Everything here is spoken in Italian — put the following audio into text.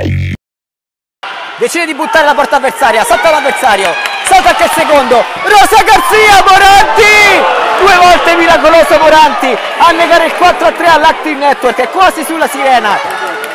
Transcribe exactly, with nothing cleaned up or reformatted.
Decide di buttare la porta avversaria, salta l'avversario, salta anche il secondo, Rosa Garzia, Moranti! Due volte miracoloso Moranti a negare il quattro a tre all'Active Network, è quasi sulla sirena.